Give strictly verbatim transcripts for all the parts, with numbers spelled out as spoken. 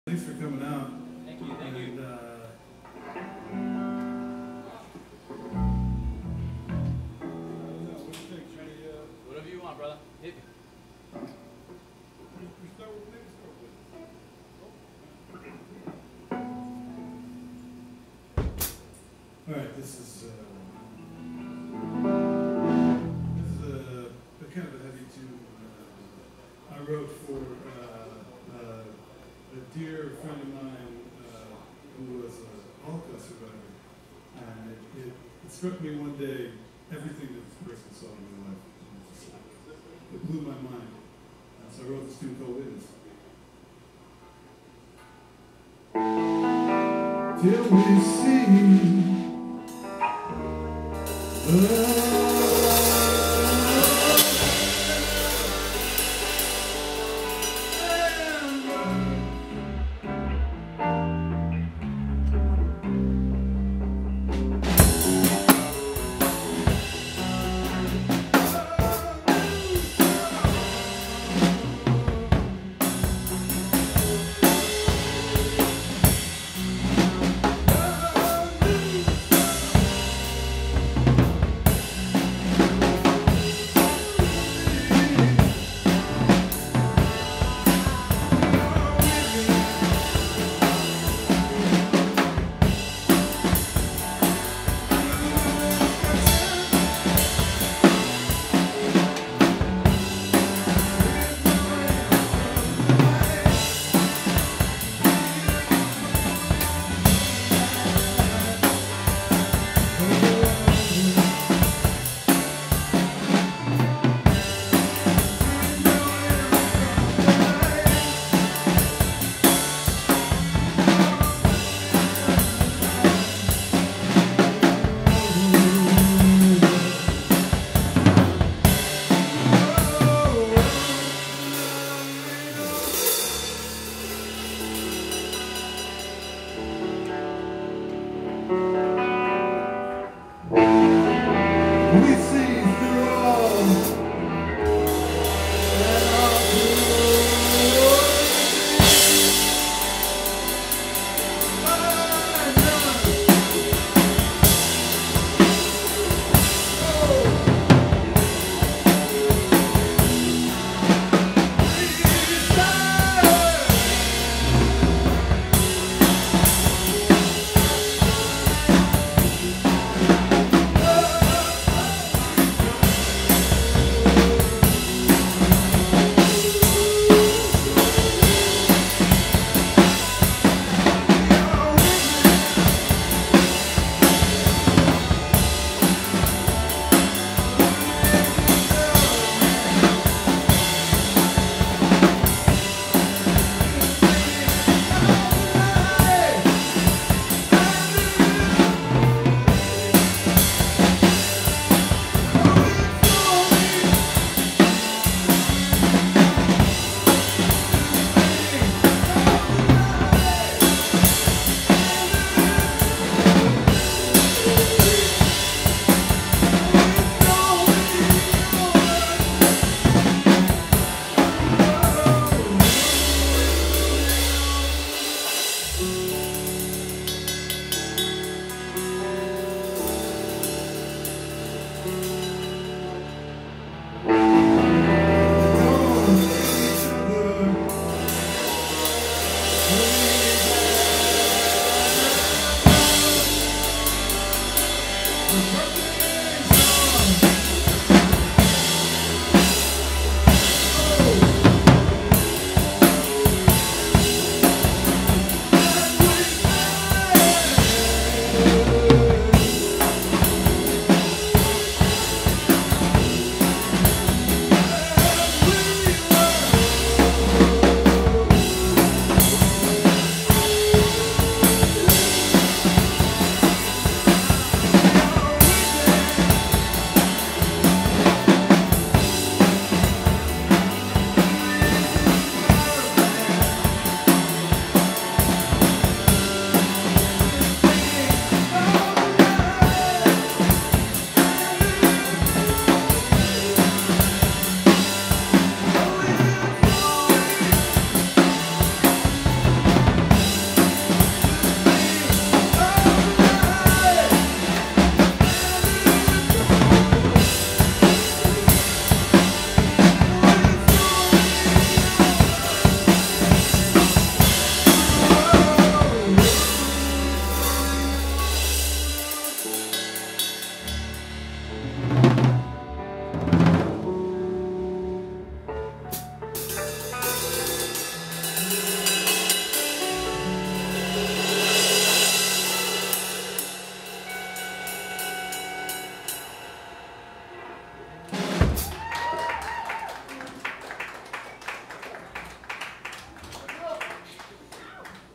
Thanks for coming out. Thank you, thank and, you. Uh, Whatever you want, brother. Hit me. all right, this is uh, this is a, a kind of a heavy tune. Uh, I wrote for uh, uh, a dear friend of mine uh, who was a Holocaust survivor, and it, it, it struck me one day everything that this person saw in my life. It blew my mind. And so I wrote this tune called Witness. Till we see love.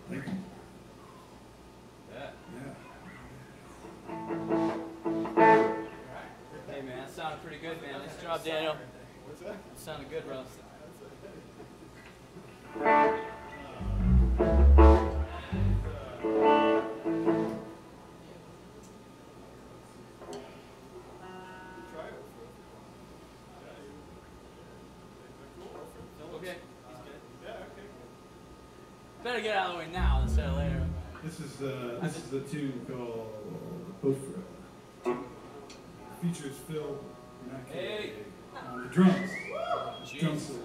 Thank you. Yeah. Yeah. Hey man, that sounded pretty good, man. Nice job, Daniel. What's that? That sounded good, bro. Okay. Yeah, okay. Better get out of the way now instead of later. This is uh, this is a tune called Ophrah. Features Phil Hey. on the drums. Jeez. Drum solo.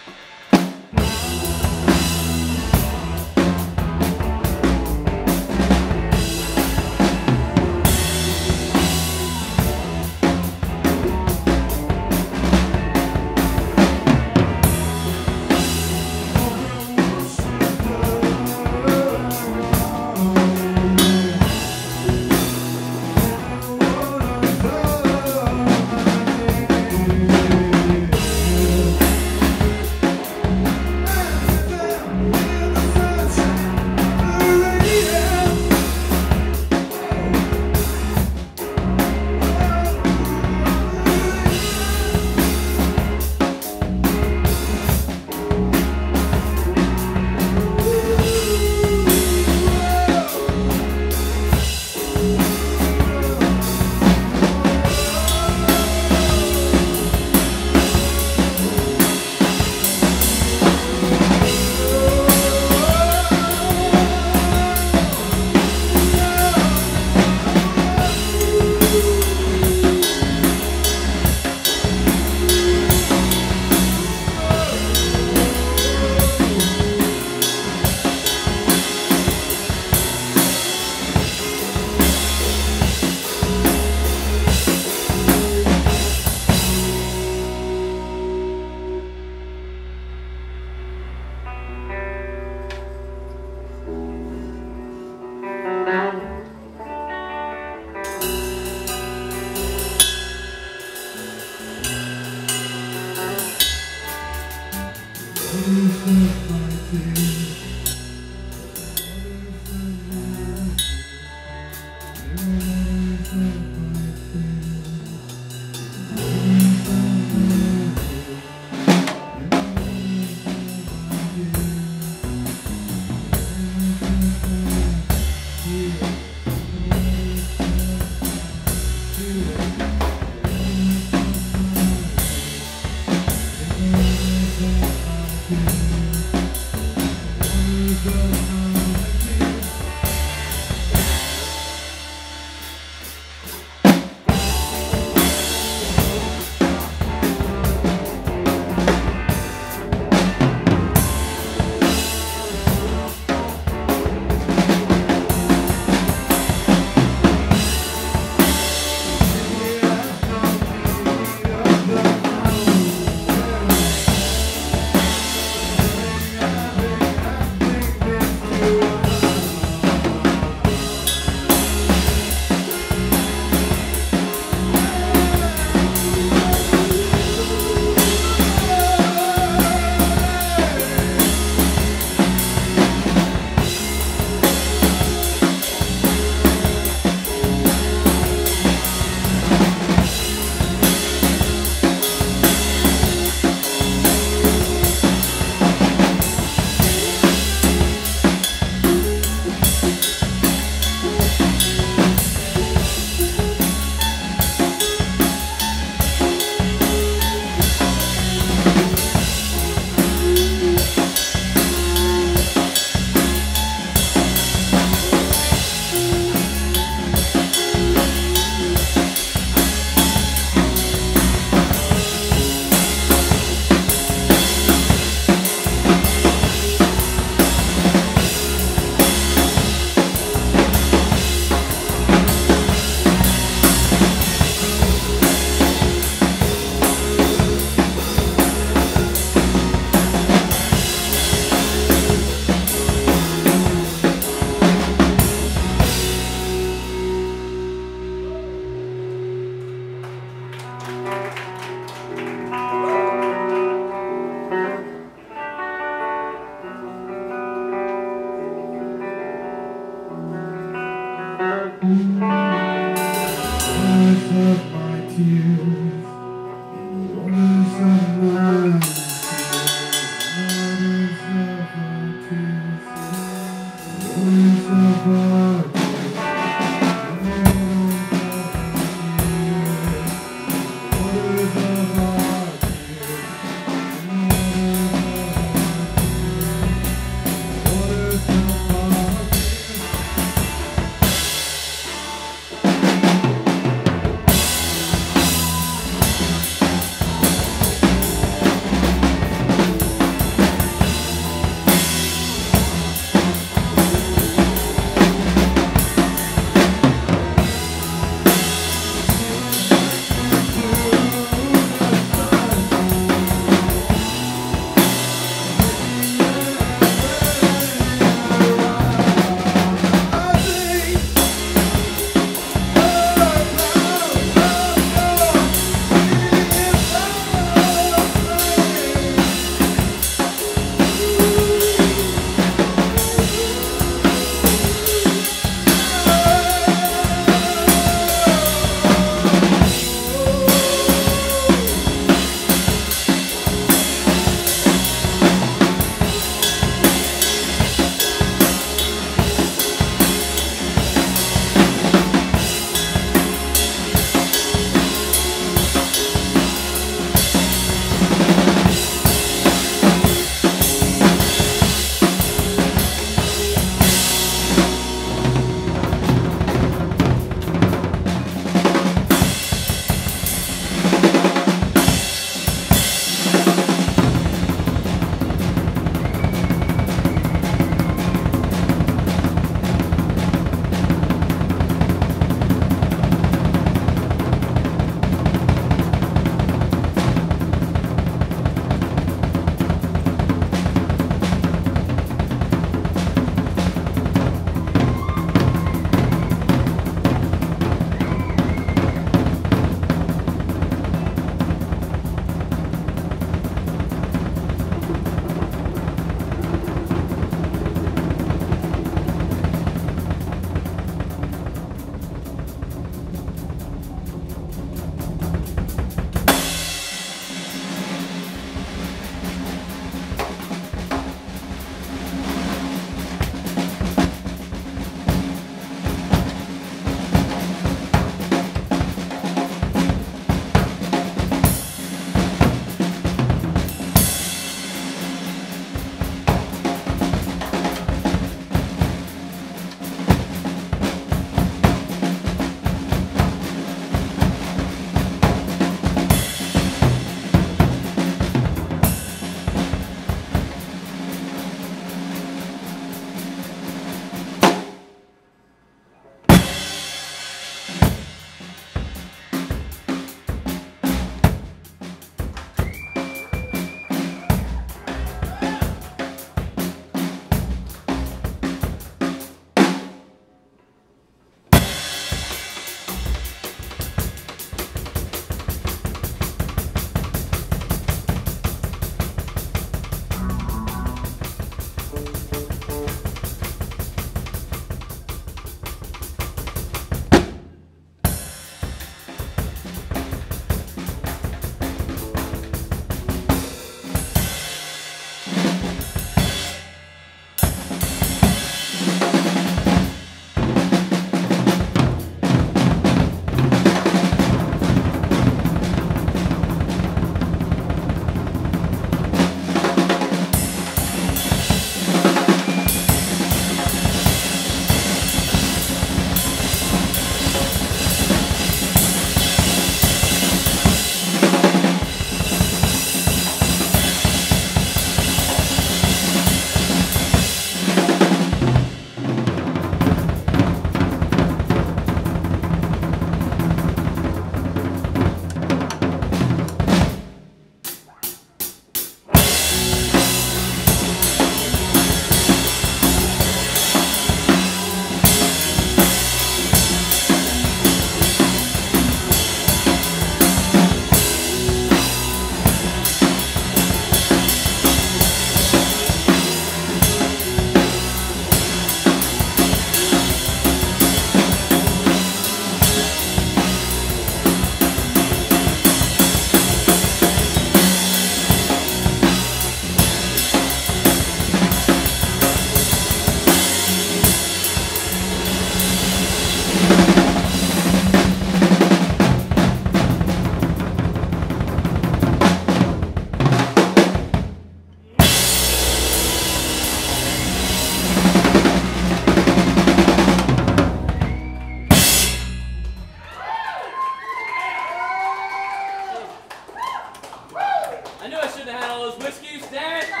to handle those whiskeys, damn it!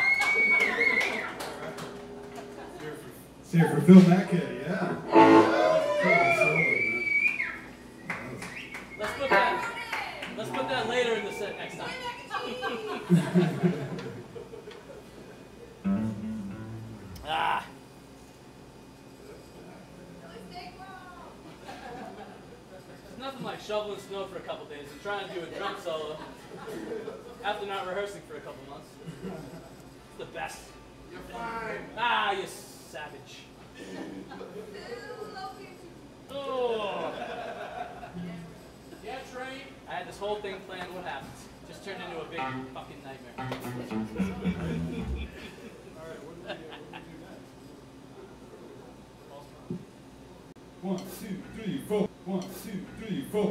It's here for Phil Mackay, yeah. Let's put that. Let's put that later in the set next time. Ah. It's nothing like shoveling snow for a couple days and trying to do a drum solo after not rehearsing for a couple months. It's the best. You're fine. Ah, you savage. Oh. Yeah, Trey. I had this whole thing planned. What happened? Just turned into a big fucking nightmare. All right, what do we, uh, what do we do next? One, two, three, four. One, two, three, four.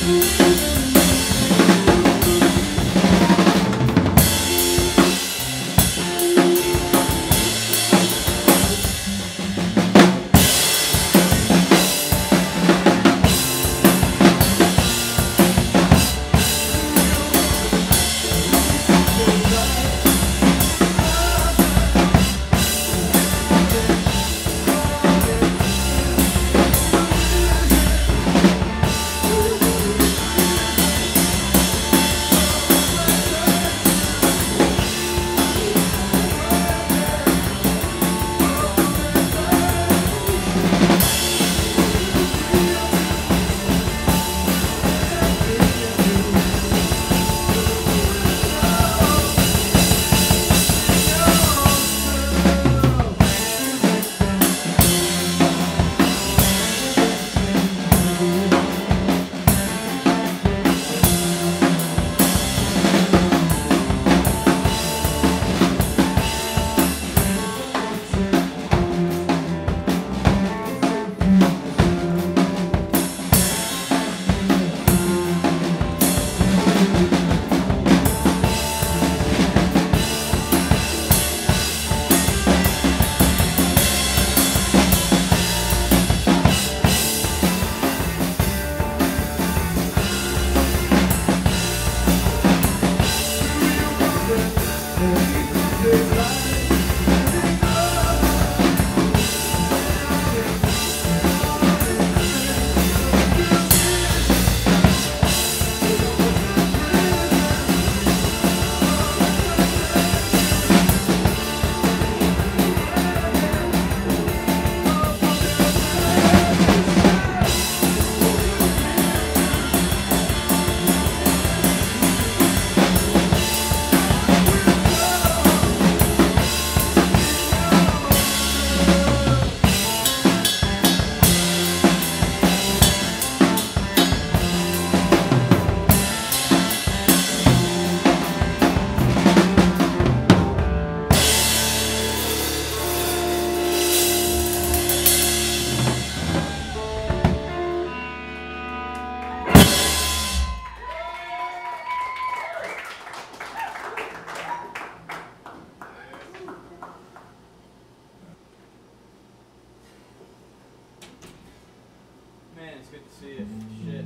good to see you. Shit.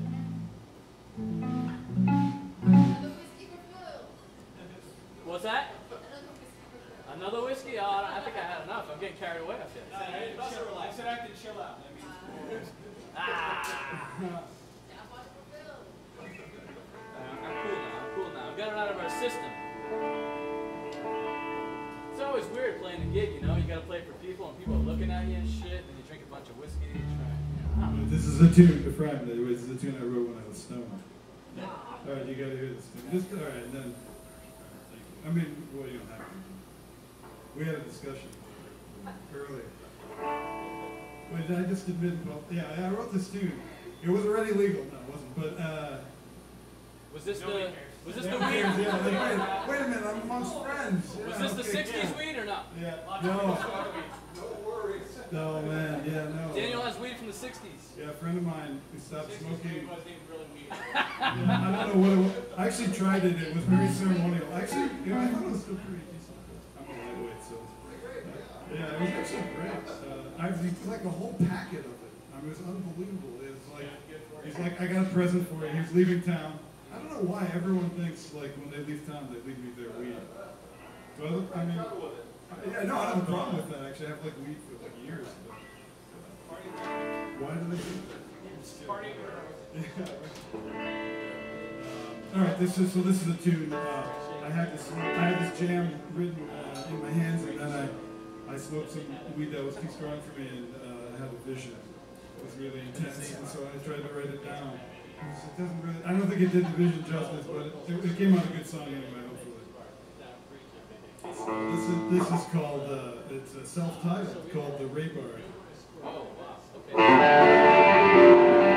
What's that? Another whiskey? Oh, I think I had enough. I'm getting carried away up here. No, hey, chill, I said I can chill out. That means Ah! I'm cool now. I'm cool now. I've got it out of our system. It's always weird playing a gig, you know? You gotta play for people, and people are looking at you and shit, and you drink a bunch of whiskey, and you try. You know, I don't know. This is a tune, the fragment. This is a tune I wrote when I was stoned. All right, you gotta hear this tune. Just all right, then. I mean, well, you don't have to. We had a discussion earlier. But I just admitted, well, yeah, I wrote this tune. It was already legal. No, it wasn't. But uh, Was this Nobody the? cares. Was this the yeah, weed? yeah, like, wait, wait a minute, I'm amongst friends. Was Yeah, this the okay, sixties yeah. weed or not? Yeah. Lots No. of people No worries. No, man. Yeah, no. Daniel has weed from the sixties. Yeah, a friend of mine who stopped sixties smoking. wasn't even really weed. Yeah, I don't know what it was. I actually tried it. It was very ceremonial. Actually, you know, I thought it was still pretty decent. I'm a lightweight, so. Uh, yeah, it was actually great. Uh, I was like a whole packet of it. I mean, it was unbelievable. It was like, he's like, I got a present for you. He's leaving town. I don't know why everyone thinks like when they leave town they leave me their weed. Well, I mean, yeah, no, I don't have a problem with that. Actually, I have like weed for like years. But, uh, why do they do that? Party. Yeah. Uh, all right, this is so. This is a tune. Uh, I had this. I had this jam written uh, in my hands, and then I, I smoked some weed that was too strong for me, and uh, I had a vision. It was really intense, and so I tried to write it down. It doesn't really. I don't think it did the vision justice, but it, it came out a good song anyway. Hopefully. So this is this is called. Uh, it's a self-titled called the Raibard. Oh wow. Okay.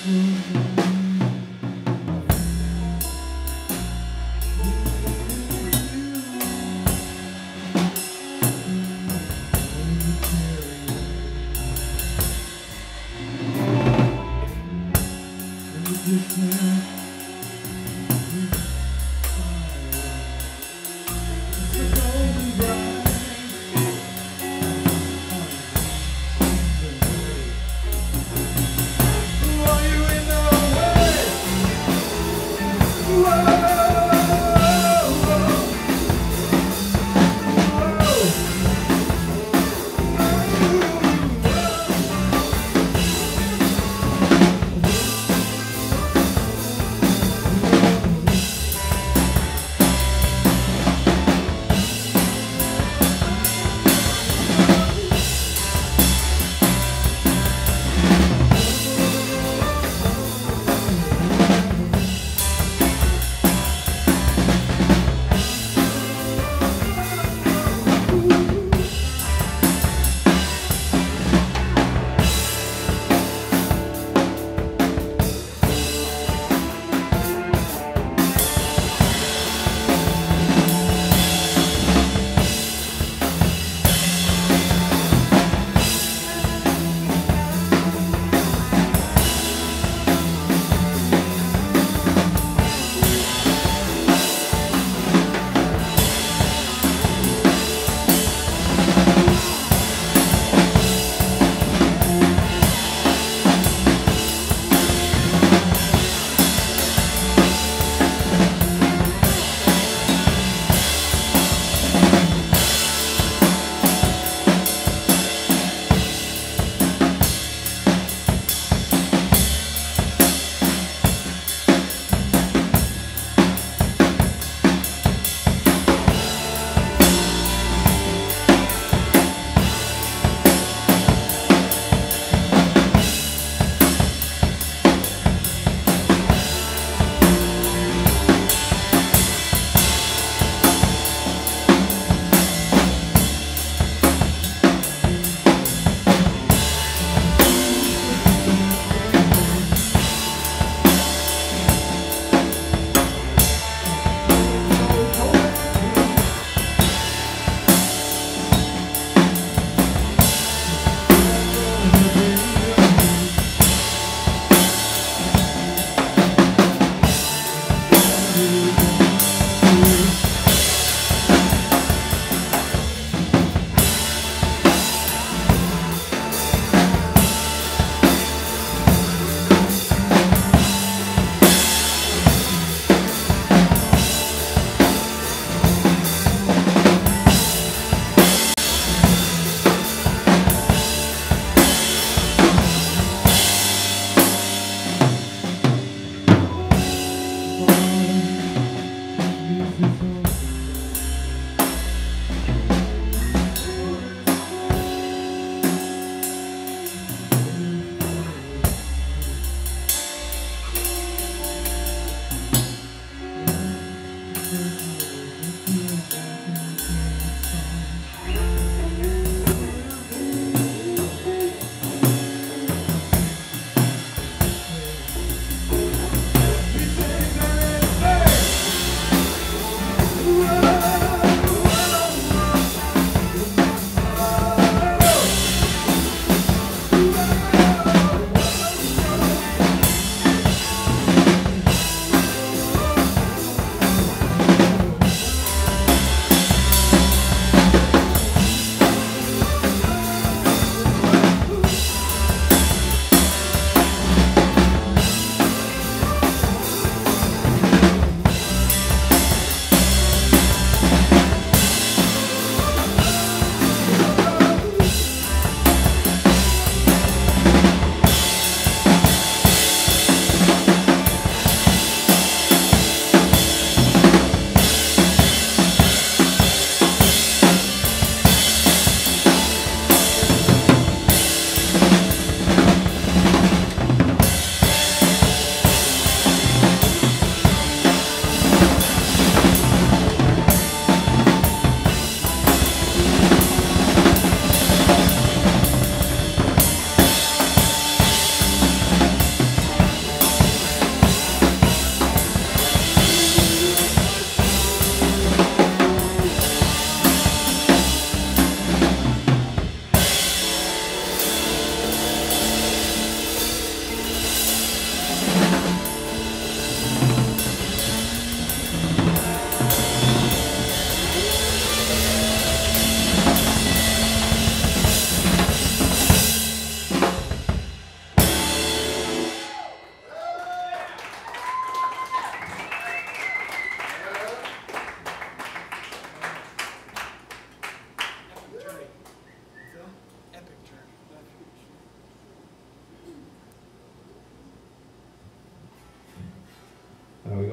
Whoa.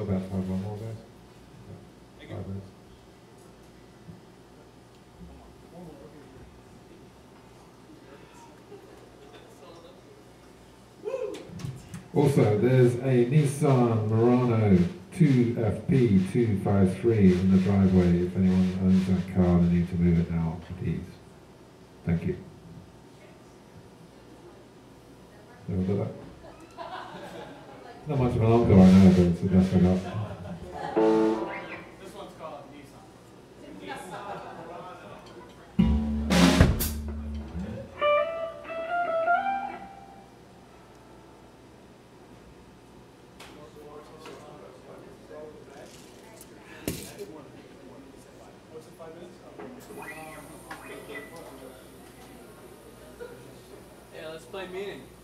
about to have one more, guys. Thank you. Five minutes. Also, there's a Nissan Murano two F P two five three in the driveway. If anyone owns that car, they need to move it now, please. Thank you. Never got that? Not much of an encore, I know, but it's the best I got. This one's called Nissan. What's it, five minutes? Yeah, let's play meaning.